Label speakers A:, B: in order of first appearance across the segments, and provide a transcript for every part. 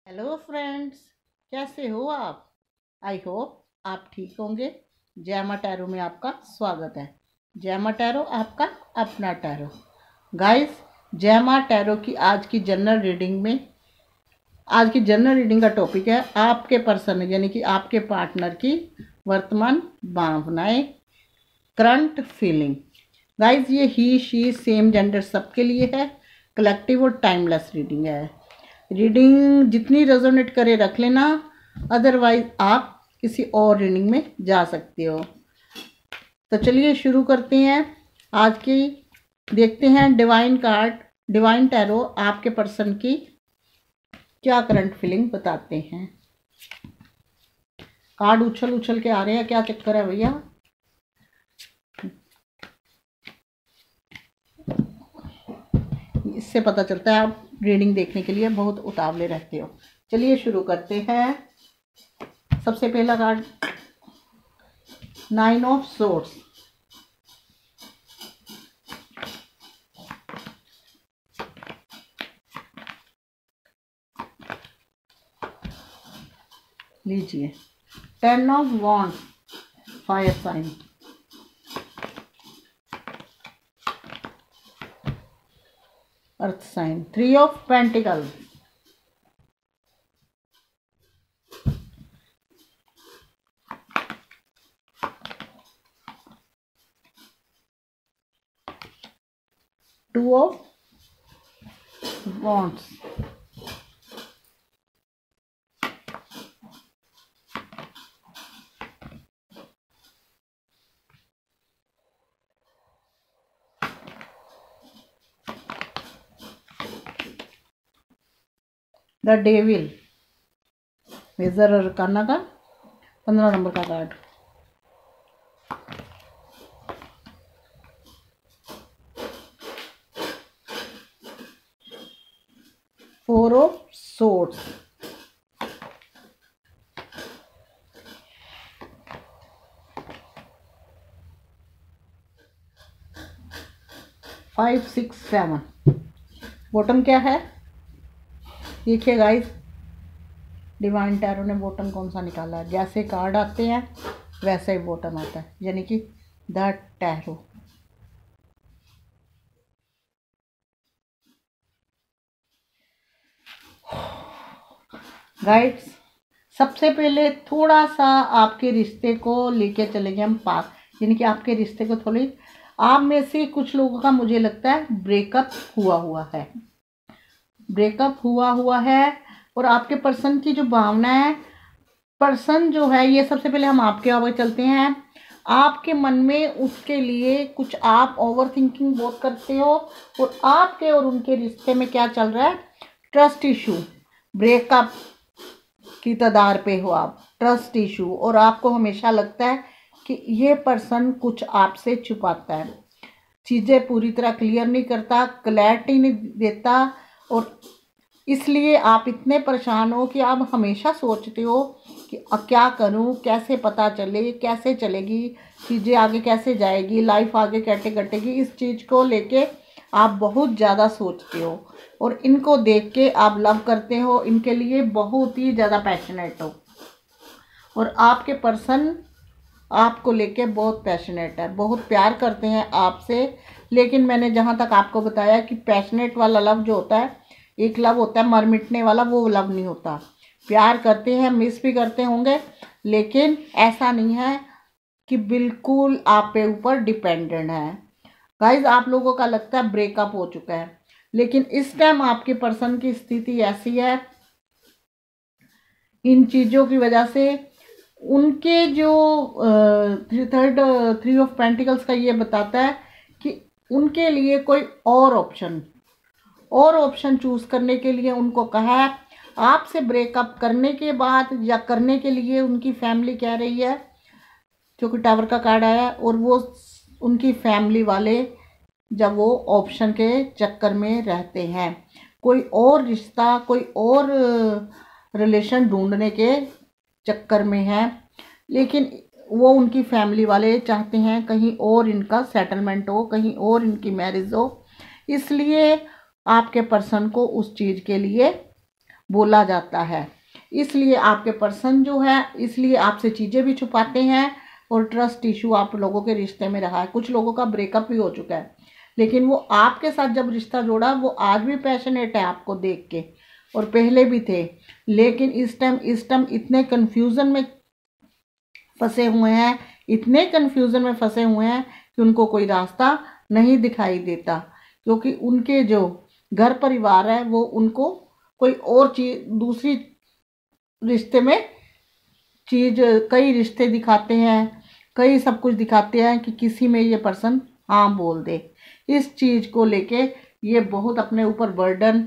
A: Hello friends, कैसे हो आप? आई होप आप ठीक होंगे। जैमा टैरो में आपका स्वागत है। जैमा टैरो आपका अपना टैरो। गाइस, जैमा टैरो की आज की जनरल रीडिंग का टॉपिक है आपके पर्सन यानी कि आपके पार्टनर की वर्तमान भावनाएं, करंट फीलिंग। गाइस, ये ही शी सेम जेंडर सबके लिए है। कलेक्टिव और टाइमलेस रीडिंग है। रीडिंग जितनी रेजोनेट करे रख लेना, अदरवाइज आप किसी और रीडिंग में जा सकते हो। तो चलिए शुरू करते हैं आज की। देखते हैं डिवाइन कार्ड, डिवाइन टैरो आपके पर्सन की क्या करंट फीलिंग बताते हैं। कार्ड उछल उछल के आ रहे हैं, क्या चक्कर है भैया? इससे पता चलता है आप रीडिंग देखने के लिए बहुत उतावले रहते हो। चलिए शुरू करते हैं। सबसे पहला कार्ड, 9 ऑफ सोर्ड्स। लीजिए, 10 of wands, fire sign. Earth sign, 3 of pentacles. Two of wands. The devil, major arcana का 15 नंबर का card. Four of swords. Five, six, seven. Bottom क्या है देखिए गाइस, डिवाइन टैरो ने बॉटम कौन सा निकाला है। जैसे कार्ड आते हैं वैसे ही बॉटम आता है, यानी कि द टैरो। गाइड्स, सबसे पहले थोड़ा सा आपके रिश्ते को लेके चलेंगे हम पास, यानी कि आपके रिश्ते को थोड़ी, आप में से कुछ लोगों का मुझे लगता है ब्रेकअप हुआ है और आपके पर्सन की जो भावना है, पर्सन जो है, ये सबसे पहले हम आपके आगे चलते हैं। आपके मन में उसके लिए कुछ आप ओवर थिंकिंग बहुत करते हो और आपके और उनके रिश्ते में क्या चल रहा है, ट्रस्ट इशू, ब्रेकअप की तदार पे हो आप, ट्रस्ट इशू। और आपको हमेशा लगता है कि ये पर्सन कुछ आपसे छुपाता है, चीज़ें पूरी तरह क्लियर नहीं करता, क्लैरिटी नहीं देता, और इसलिए आप इतने परेशान हो कि आप हमेशा सोचते हो कि अब क्या करूं, कैसे पता चले, कैसे चलेगी चीज़ें, आगे कैसे जाएगी, लाइफ आगे कैसे कटेगी। इस चीज़ को लेके आप बहुत ज़्यादा सोचते हो और इनको देख के आप लव करते हो, इनके लिए बहुत ही ज़्यादा पैशनेट हो। और आपके पर्सन आपको लेके बहुत पैशनेट है, बहुत प्यार करते हैं आपसे। लेकिन मैंने जहाँ तक आपको बताया कि पैशनेट वाला लव जो होता है, एक लव होता है मर मिटने वाला, वो लव नहीं होता। प्यार करते हैं, मिस भी करते होंगे, लेकिन ऐसा नहीं है कि बिल्कुल आप पे ऊपर डिपेंडेंट है। गाइज, आप लोगों का लगता है ब्रेकअप हो चुका है, लेकिन इस टाइम आपके पर्सन की स्थिति ऐसी है, इन चीज़ों की वजह से उनके जो थ्री ऑफ पेंटिकल्स का ये बताता है कि उनके लिए कोई और ऑप्शन चूज करने के लिए उनको कहा है। आपसे ब्रेकअप करने के बाद या करने के लिए उनकी फैमिली कह रही है, क्योंकि टावर का कार्ड आया, और वो उनकी फैमिली वाले जब वो ऑप्शन के चक्कर में रहते हैं, कोई और रिश्ता, कोई और रिलेशन ढूंढने के चक्कर में है, लेकिन वो उनकी फैमिली वाले चाहते हैं कहीं और इनका सेटलमेंट हो, कहीं और इनकी मैरिज हो। इसलिए आपके पर्सन को उस चीज़ के लिए बोला जाता है। इसलिए आपके पर्सन जो है इसलिए आपसे चीज़ें भी छुपाते हैं और ट्रस्ट इशू आप लोगों के रिश्ते में रहा है। कुछ लोगों का ब्रेकअप भी हो चुका है, लेकिन वो आपके साथ जब रिश्ता जोड़ा वो आज भी पैशनेट है आपको देख के, और पहले भी थे। लेकिन इस टाइम इतने कन्फ्यूज़न में फंसे हुए हैं, इतने कन्फ्यूज़न में फंसे हुए हैं कि उनको कोई रास्ता नहीं दिखाई देता, क्योंकि उनके जो घर परिवार है वो उनको कोई और चीज़ दूसरी रिश्ते में चीज़ कई रिश्ते दिखाते हैं, कई सब कुछ दिखाते हैं कि किसी में ये पर्सन हाँ बोल दे। इस चीज़ को लेके ये बहुत अपने ऊपर बर्डन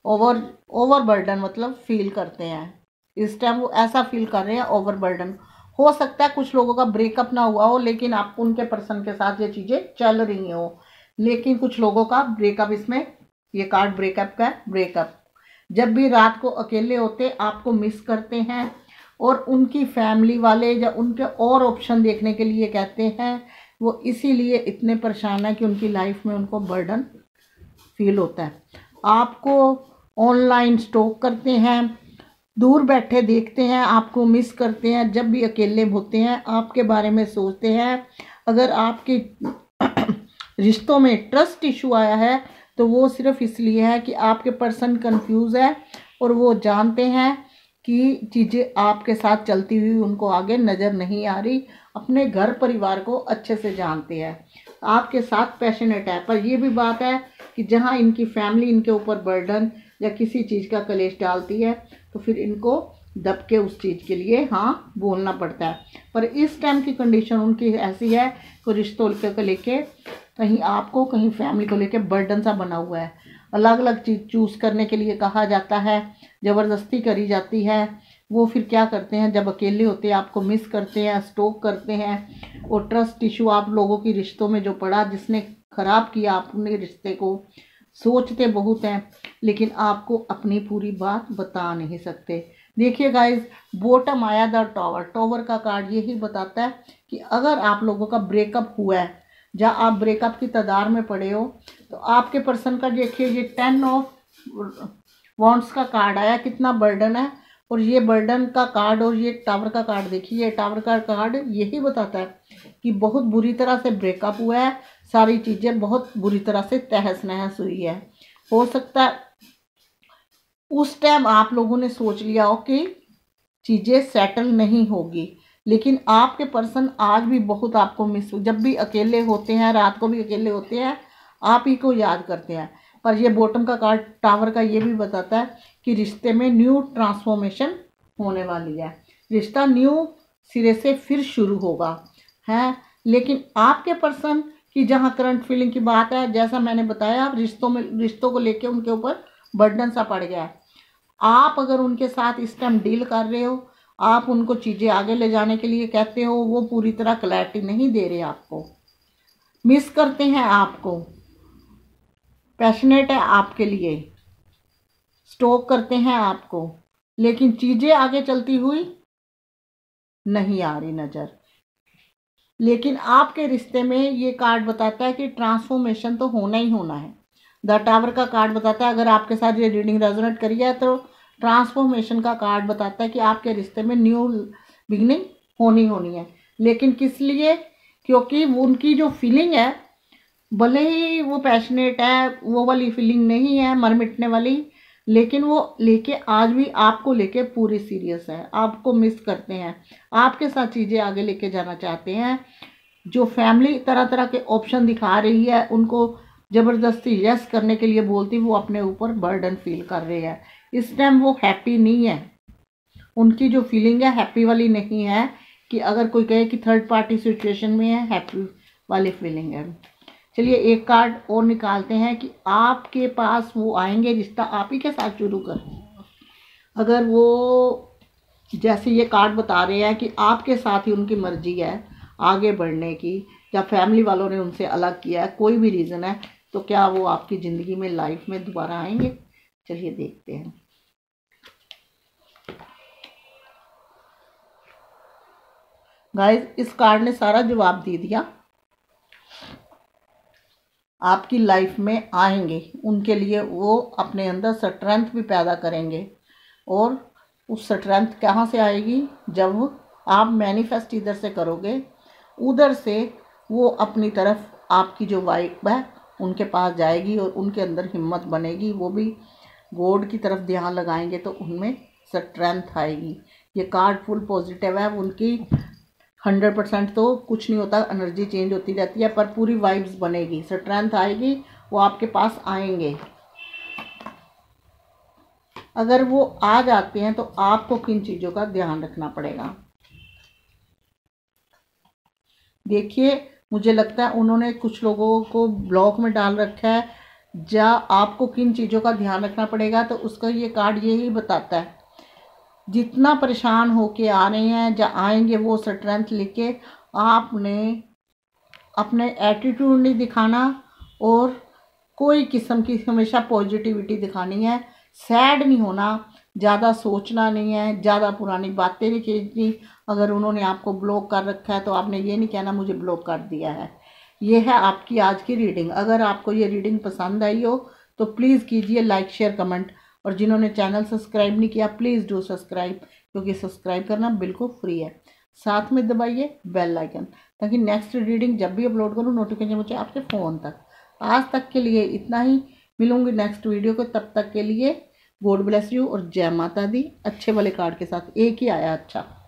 A: ओवर बर्डन मतलब फील करते हैं। इस टाइम वो ऐसा फील कर रहे हैं ओवर बर्डन। हो सकता है कुछ लोगों का ब्रेकअप ना हुआ हो, लेकिन आप उनके पर्सन के साथ ये चीज़ें चल रही हो। लेकिन कुछ लोगों का ब्रेकअप, इसमें ये कार्ड ब्रेकअप का है। ब्रेकअप जब भी रात को अकेले होते आपको मिस करते हैं और उनकी फैमिली वाले या उनके और ऑप्शन देखने के लिए कहते हैं। वो इसीलिए इतने परेशान है कि उनकी लाइफ में उनको बर्डन फील होता है। आपको ऑनलाइन स्टॉक करते हैं, दूर बैठे देखते हैं, आपको मिस करते हैं। जब भी अकेले होते हैं आपके बारे में सोचते हैं। अगर आपके रिश्तों में ट्रस्ट इशू आया है तो वो सिर्फ इसलिए है कि आपके पर्सन कंफ्यूज है और वो जानते हैं कि चीज़ें आपके साथ चलती हुई उनको आगे नज़र नहीं आ रही। अपने घर परिवार को अच्छे से जानते हैं, आपके साथ पैशनेट है। पर ये भी बात है कि जहाँ इनकी फैमिली इनके ऊपर बर्डन या किसी चीज़ का कलेश डालती है तो फिर इनको दब के उस चीज़ के लिए हाँ बोलना पड़ता है। पर इस टाइम की कंडीशन उनकी ऐसी है कि रिश्तों को लेके कहीं आपको कहीं फैमिली को लेके बर्डन सा बना हुआ है। अलग अलग चीज़ चूज़ करने के लिए कहा जाता है, ज़बरदस्ती करी जाती है। वो फिर क्या करते हैं जब अकेले होते हैं आपको मिस करते हैं, स्टॉक करते हैं। और ट्रस्ट इशू आप लोगों की रिश्तों में जो पड़ा, जिसने ख़राब किया अपने रिश्ते को, सोचते बहुत हैं लेकिन आपको अपनी पूरी बात बता नहीं सकते। देखिए गाइस, बॉटम आया द टॉवर। टॉवर का कार्ड यही बताता है कि अगर आप लोगों का ब्रेकअप हुआ है, जहाँ आप ब्रेकअप की तदार में पड़े हो, तो आपके पर्सन का देखिए ये 10 ऑफ वॉन्ड्स का कार्ड आया, कितना बर्डन है। और ये बर्डन का कार्ड और ये टावर का कार्ड देखिए, टावर का कार्ड यही बताता है कि बहुत बुरी तरह से ब्रेकअप हुआ है, सारी चीज़ें बहुत बुरी तरह से तहस नहस हुई है। हो सकता है उस टाइम आप लोगों ने सोच लिया हो कि चीज़ें सेटल नहीं होगी, लेकिन आपके पर्सन आज भी बहुत आपको मिस, जब भी अकेले होते हैं, रात को भी अकेले होते हैं, आप ही को याद करते हैं। पर ये बॉटम का कार्ड टावर का ये भी बताता है कि रिश्ते में न्यू ट्रांसफॉर्मेशन होने वाली है, रिश्ता न्यू सिरे से फिर शुरू होगा है। लेकिन आपके पर्सन की जहाँ करंट फीलिंग की बात है, जैसा मैंने बताया, आप रिश्तों को लेके उनके ऊपर बर्डन सा पड़ गया है। आप अगर उनके साथ इस टाइम डील कर रहे हो, आप उनको चीज़ें आगे ले जाने के लिए कहते हो, वो पूरी तरह क्लैरिटी नहीं दे रहे, आपको मिस करते हैं, आपको पैशनेट है आपके लिए, स्टॉक करते हैं आपको, लेकिन चीज़ें आगे चलती हुई नहीं आ रही नज़र। लेकिन आपके रिश्ते में ये कार्ड बताता है कि ट्रांसफॉर्मेशन तो होना ही होना है। द टावर का कार्ड बताता है, अगर आपके साथ ये रीडिंग रेजोनेट करी है तो ट्रांसफॉर्मेशन का कार्ड बताता है कि आपके रिश्ते में न्यू बिगनिंग होनी है। लेकिन किस लिए? क्योंकि उनकी जो फीलिंग है, भले ही वो पैशनेट है, वो वाली फीलिंग नहीं है मर मिटने वाली, लेकिन वो लेके आज भी आपको लेके पूरी सीरियस है, आपको मिस करते हैं, आपके साथ चीज़ें आगे लेके जाना चाहते हैं। जो फैमिली तरह तरह के ऑप्शन दिखा रही है, उनको ज़बरदस्ती यस करने के लिए बोलती, वो अपने ऊपर बर्डन फील कर रहे हैं। इस टाइम वो हैप्पी नहीं है, उनकी जो फीलिंग है हैप्पी वाली नहीं है कि अगर कोई कहे कि थर्ड पार्टी सिचुएशन में है, हैप्पी वाली फीलिंग है। चलिए एक कार्ड और निकालते हैं कि आपके पास वो आएंगे, रिश्ता आप ही के साथ शुरू कर। अगर वो जैसे ये कार्ड बता रहे हैं कि आपके साथ ही उनकी मर्जी है आगे बढ़ने की, या फैमिली वालों ने उनसे अलग किया है, कोई भी रीज़न है, तो क्या वो आपकी ज़िंदगी में, लाइफ में दोबारा आएंगे? चलिए देखते हैं। गाइस, इस कार्ड ने सारा जवाब दे दिया। आपकी लाइफ में आएंगे, उनके लिए वो अपने अंदर स्ट्रेंथ भी पैदा करेंगे, और उस स्ट्रेंथ कहाँ से आएगी? जब आप मैनिफेस्ट इधर से करोगे, उधर से वो अपनी तरफ आपकी जो वाइब है उनके पास जाएगी और उनके अंदर हिम्मत बनेगी, वो भी गॉड की तरफ ध्यान लगाएंगे तो उनमें स्ट्रेंथ आएगी। ये कार्ड फुल पॉजिटिव है, उनकी 100% तो कुछ नहीं होता, एनर्जी चेंज होती रहती है, पर पूरी वाइब्स बनेगी, स्ट्रेंथ आएगी, वो आपके पास आएंगे। अगर वो आ जाते हैं तो आपको किन चीज़ों का ध्यान रखना पड़ेगा? देखिए, मुझे लगता है उन्होंने कुछ लोगों को ब्लॉक में डाल रखा है। या आपको किन चीज़ों का ध्यान रखना पड़ेगा, तो उसका ये कार्ड यही बताता है, जितना परेशान होके आ रहे हैं या आएंगे वो स्ट्रेंथ लेके, आपने अपने एटीट्यूड नहीं दिखाना और कोई किस्म की हमेशा पॉजिटिविटी दिखानी है। सैड नहीं होना, ज़्यादा सोचना नहीं है, ज़्यादा पुरानी बातें नहीं खींचनी। अगर उन्होंने आपको ब्लॉक कर रखा है तो आपने ये नहीं कहना मुझे ब्लॉक कर दिया है। ये है आपकी आज की रीडिंग। अगर आपको ये रीडिंग पसंद आई हो तो प्लीज़ कीजिए लाइक शेयर कमेंट, और जिन्होंने चैनल सब्सक्राइब नहीं किया प्लीज़ डू सब्सक्राइब, क्योंकि सब्सक्राइब करना बिल्कुल फ्री है। साथ में दबाइए बेल आइकन, ताकि नेक्स्ट रीडिंग जब भी अपलोड करूँ नोटिफिकेशन मुझे आपके फ़ोन तक। आज तक के लिए इतना ही, मिलूंगी नेक्स्ट वीडियो को, तब तक के लिए गॉड ब्लेस यू और जय माता दी। अच्छे वाले कार्ड के साथ, एक ही आया अच्छा।